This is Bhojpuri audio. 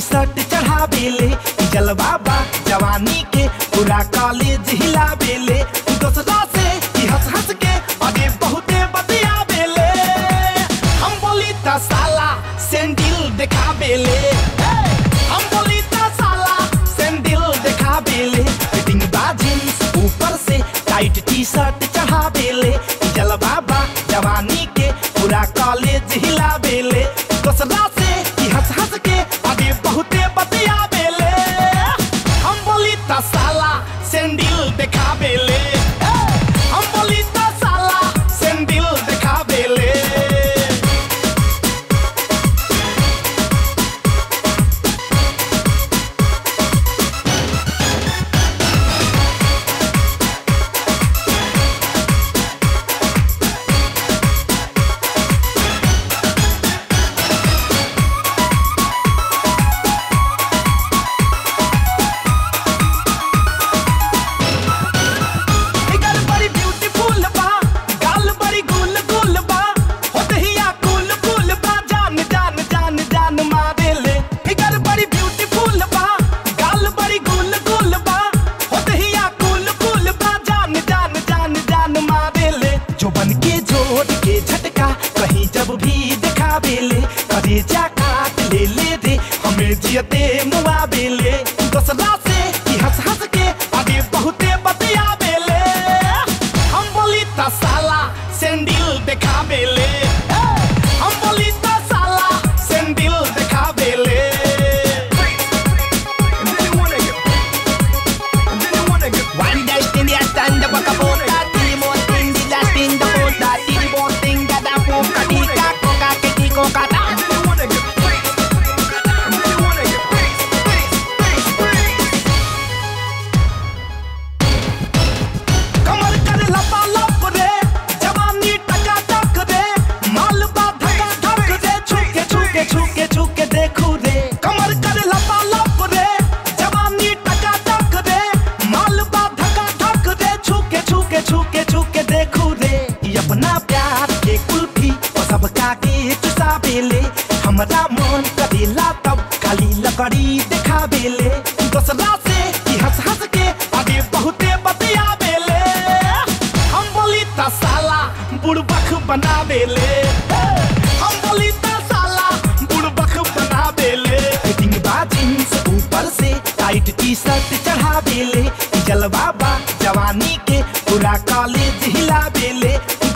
टी-शर्ट चढ़ा बेले, जलवा बा जवानी के पूरा कॉलेज हिला बेले, दूसरा से हंस हंस के आगे बहुते बतिया बेले, हम बोली ता साला सैंडल दिखा बेले, हम बोली ता साला सैंडल दिखा बेले, फिटिंग बा जींस ऊपर से टाइट टी-शर्ट चढ़ा बेले, जलवा बा जवानी के पूरा कॉलेज हिला बेले, दूसरा से हंस हंस के आगे बहुते बतिया बेले, हम बोली ता साला सैंडल दिखा बेले, हम बोली ता साला सैंडल दिखा बेले। कहीं जब भी दिखा बेले, कलेजा काट ले ले रे, हमें जियते मुआ बेले, दूसरा से हंस हंस के आगे बहुते बतिया बेले, हम बोली ता साला सैंडल दिखा बेले, हम बोली ता साला सैंडल दिखा बेले। One day in the stand up a capota, Timo in the last in the boat, Timo thing that I won't katika, koka ketiko kata. कमर कर लपा लप रे, जवानी टका टक रे, माल बा धका धक रे, छुके छुके छुके छुके देखू रे, कमर कर लपा लप रे, जवानी टका टक रे, माल बा धका धक रे, छुके छुके छुके छुके देखू रे, अपना प्यार के कुल्फी और सबका के चुसा बेले, हमरा मन करेला तब खाली लकड़ी दिखा बेले, दूसरा से हंस हंस के आगे बहुते बतिया बेले, हम बोली ता साला बुड़बक बना बेले, हम बोली ता साला बुड़बक बना बेले, फिटिंग बा जींस ऊपर से टाइट टी-शर्ट चढ़ा बेले, जलवा बा जवानी के पूरा कॉलेज हिला बेले,